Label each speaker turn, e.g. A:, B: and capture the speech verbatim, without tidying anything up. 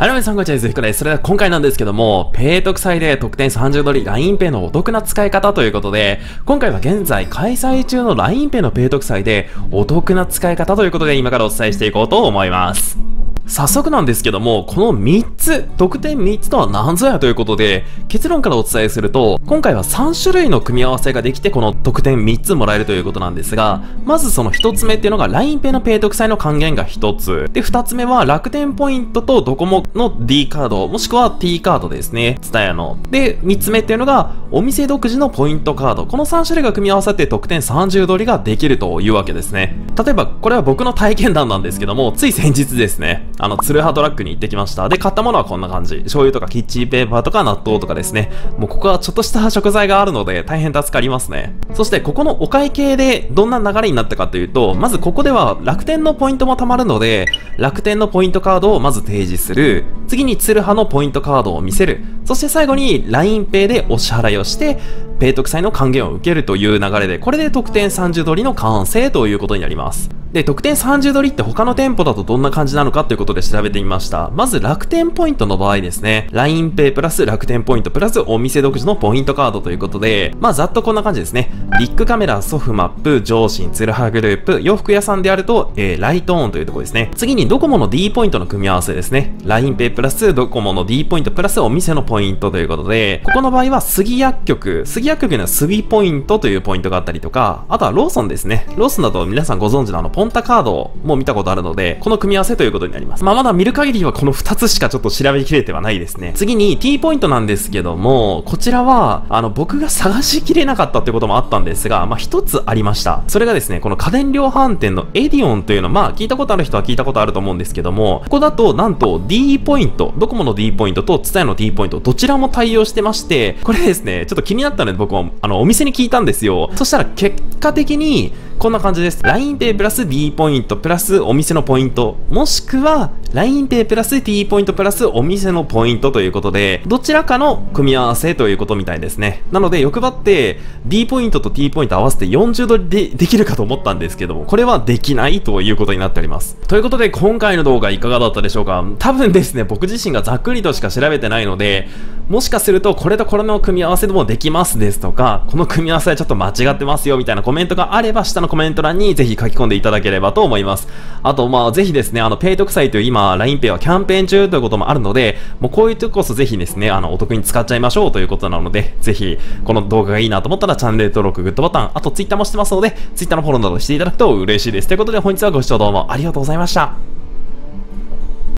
A: はい、皆さんこんにちは、ゆずひこです。それでは今回なんですけども、ペイ特裁で特典さんじゅうドル ラインペイ のお得な使い方ということで、今回は現在開催中の ラインペイ のペイ特裁でお得な使い方ということで今からお伝えしていこうと思います。早速なんですけども、このみっつ、特典みっつとは何ぞやということで、結論からお伝えすると、今回はさん種類の組み合わせができて、この特典みっつもらえるということなんですが、まずそのひとつめっていうのが ラインペイ のペイ特裁の還元がひとつ。で、ふたつめは楽天ポイントとドコモの D カード、もしくは T カードですね。ツタヤの。で、みっつめっていうのが、お店独自のポイントカード。このさん種類が組み合わさって特典さんじゅうドルができるというわけですね。例えば、これは僕の体験談なんですけども、つい先日ですね、あの、ツルハトラックに行ってきました。で、買ったものはこんな感じ。醤油とかキッチンペーパーとか納豆とかですね。もうここはちょっとした食材があるので大変助かりますね。そしてここのお会計でどんな流れになったかというと、まずここでは楽天のポイントも貯まるので、楽天のポイントカードをまず提示する。次にツルハのポイントカードを見せる。そして最後に ラインペイ でお支払いをして、ペイ特裁の還元を受けるという流れで、これで特典さんじゅうドルの完成ということになります。で、特典さんじゅうドルって他の店舗だとどんな感じなのかということで調べてみました。まず楽天ポイントの場合ですね、ラインペイ プラス楽天ポイントプラスお店独自のポイントカードということで、まあざっとこんな感じですね。ビッグカメラ、ソフマップ、上信、ツルハグループ、洋服屋さんであると、えー、ライトオンというところですね。次にドコモの D ポイントの組み合わせですね。ラインペイ プラスドコモの D ポイントプラスお店のポイントということで、ここの場合は杉薬局、杉薬局には杉ポイントというポイントがあったりとか、あとはローソンですね。ローソンだと皆さんご存知のあのポンタカードも見たことあるので、この組み合わせということになります。まあまだ見る限りはこのふたつしかちょっと調べきれてはないですね。次に T ポイントなんですけども、こちらは、あの僕が探しきれなかったってこともあったんですが、まあ一つありました。それがですね、この家電量販店のエディオンというの、まあ聞いたことある人は聞いたことあると思うんですけども、ここだとなんと D ポイント、ドコモの D ポイントとツタヤの D ポイント、どちらも対応してまして、これですね、ちょっと気になったので僕もあのお店に聞いたんですよ。そしたら結果的にこんな感じです。ラインペイ プラス D ポイントプラスお店のポイント、もしくは ラインペイ プラス T ポイントプラスお店のポイントということで、どちらかの組み合わせということみたいですね。なので欲張って D ポイントと T ポイント合わせてよんじゅうドルでできるかと思ったんですけども、これはできないということになっております。ということで今回の動画いかがだったでしょうか。多分ですね、僕自身がざっくりとしか調べてないので、もしかするとこれとこれの組み合わせでもできますですとか、この組み合わせはちょっと間違ってますよみたいなコメントがあれば、下のコメント欄にぜひ書き込んでいただければと思います。あと、まあ、ぜひですね、あの、ペイ特裁という今、ラインペイ はキャンペーン中ということもあるので、もうこういう時こそぜひですね、あの、お得に使っちゃいましょうということなので、ぜひ、この動画がいいなと思ったらチャンネル登録、グッドボタン、あと Twitter もしてますので、Twitter のフォローなどしていただくと嬉しいです。ということで、本日はご視聴どうもありがとうございました。